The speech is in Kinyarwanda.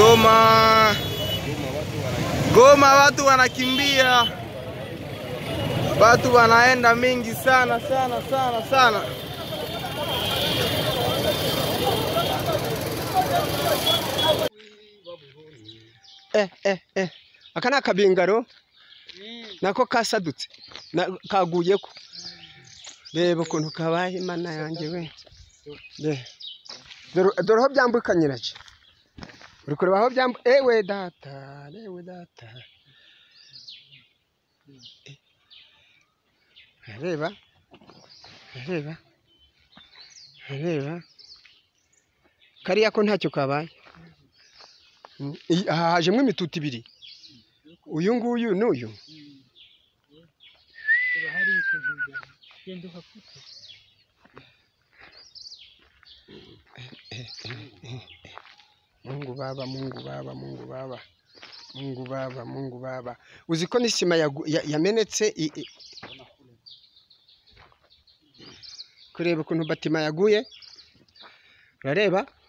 Goma. Goma watu wanakimbia. Watu wanaenda mingi sana. Akana kabingaro nako kasadutse kaguyeko. Reba ukuntu kabaye Imana yanjye we. Dore aho byambukanye nacyo. Uri kureba aho byambu ewe data. Reba. Kariya ko ntacyo kabaye. Hajemo imitutu ibiri. Uyu nguyu n'uyu. Mungu baba. Uzi ko n'isima yamenetse kureba ukuntu batima yaguye. Urareba?